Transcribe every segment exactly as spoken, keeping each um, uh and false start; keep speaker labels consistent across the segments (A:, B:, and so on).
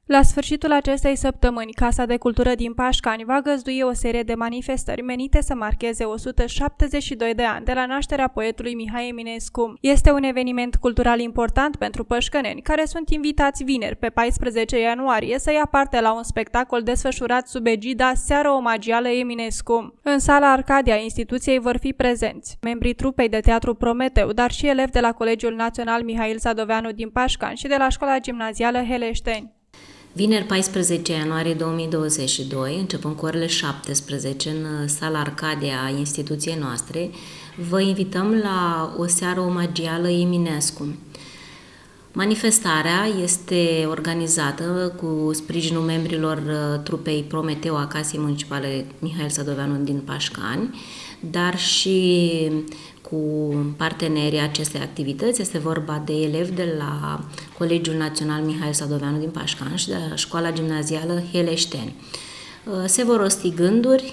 A: La sfârșitul acestei săptămâni, Casa de Cultură din Pașcani va găzdui o serie de manifestări menite să marcheze o sută șaptezeci și doi de ani de la nașterea poetului Mihai Eminescu. Este un eveniment cultural important pentru pășcăneni, care sunt invitați vineri, pe paisprezece ianuarie, să ia parte la un spectacol desfășurat sub egida Seară Omagială Eminescu. În sala Arcadia instituției vor fi prezenți membrii trupei de teatru Prometeu, dar și elevi de la Colegiul Național Mihail Sadoveanu din Pașcani și de la Școala Gimnazială Heleșteni.
B: Vineri, paisprezece ianuarie două mii douăzeci și doi, începând cu orele șaptesprezece, în sala Arcadia a instituției noastre, vă invităm la o seară omagială Eminescu. Manifestarea este organizată cu sprijinul membrilor trupei Prometeu a Casei Municipale Mihail Sadoveanu din Pașcani, dar și cu partenerii acestei activități. Este vorba de elevi de la Colegiul Național Mihail Sadoveanu din Pașcani și de la Școala Gimnazială Heleșteni. Se vor rosti gânduri,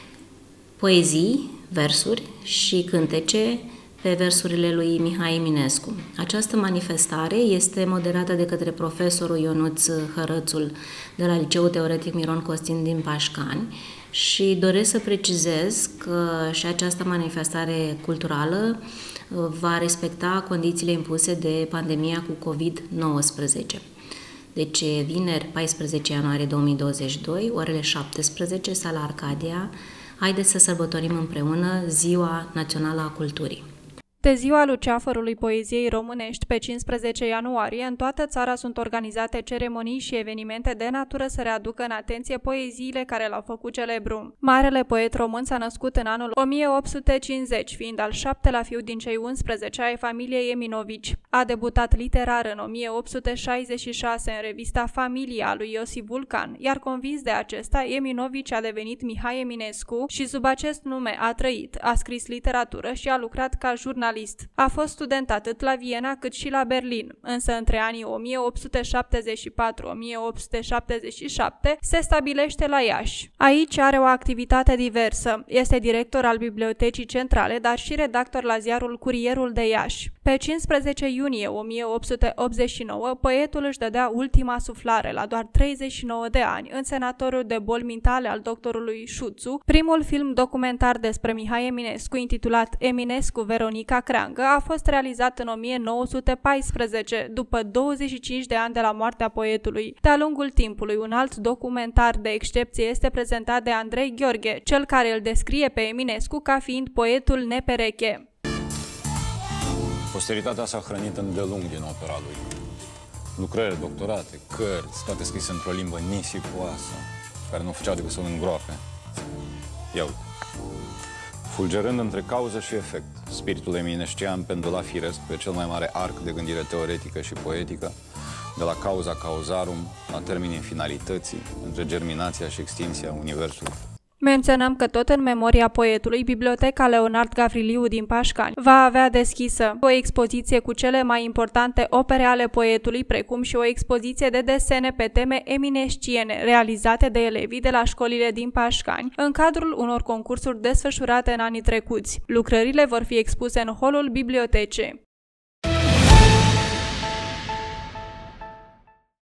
B: poezii, versuri și cântece pe versurile lui Mihai Eminescu. Această manifestare este moderată de către profesorul Ionuț Hărățul de la Liceul Teoretic Miron Costin din Pașcani și doresc să precizez că și această manifestare culturală va respecta condițiile impuse de pandemia cu COVID nouăsprezece. Deci, vineri, paisprezece ianuarie două mii douăzeci și doi, orele șaptesprezece, sala Arcadia, haideți să sărbătorim împreună Ziua Națională a Culturii.
A: De Ziua Luceafărului Poeziei Românești, pe cincisprezece ianuarie, în toată țara sunt organizate ceremonii și evenimente de natură să readucă în atenție poeziile care l-au făcut celebru. Marele poet român s-a născut în anul o mie opt sute cincizeci, fiind al șaptelea fiu din cei unsprezece ai familiei Eminovici. A debutat literar în o mie opt sute șaizeci și șase în revista Familia lui Iosif Vulcan, iar convins de acesta, Eminovici a devenit Mihai Eminescu și sub acest nume a trăit, a scris literatură și a lucrat ca jurnalist. A fost student atât la Viena cât și la Berlin, însă între anii o mie opt sute șaptezeci și patru - o mie opt sute șaptezeci și șapte se stabilește la Iași. Aici are o activitate diversă. Este director al Bibliotecii Centrale, dar și redactor la ziarul Curierul de Iași. Pe cincisprezece iunie o mie opt sute optzeci și nouă, poetul își dădea ultima suflare la doar treizeci și nouă de ani în Senatorul de boli mentale al doctorului Șuțu. Primul film documentar despre Mihai Eminescu, intitulat Eminescu Veronica Creangă, a fost realizat în o mie nouă sute paisprezece, după douăzeci și cinci de ani de la moartea poetului. De-a lungul timpului, un alt documentar de excepție este prezentat de Andrei Gheorghe, cel care îl descrie pe Eminescu ca fiind poetul nepereche.
C: Posteritatea s-a hrănit îndelung din opera lui. Lucrări, doctorate, cărți, toate scrise într-o limbă nisipoasă, care nu făceau decât să îl îngroape. Ia uite. Fulgerând între cauză și efect, spiritul eminescian pendula firesc pe cel mai mare arc de gândire teoretică și poetică, de la cauza cauzarum la termenii finalității, între germinația și extinția universului.
A: Menționăm că tot în memoria poetului, Biblioteca Leonard Gavriliu din Pașcani va avea deschisă o expoziție cu cele mai importante opere ale poetului, precum și o expoziție de desene pe teme eminesciene, realizate de elevii de la școlile din Pașcani, în cadrul unor concursuri desfășurate în anii trecuți. Lucrările vor fi expuse în holul bibliotecei.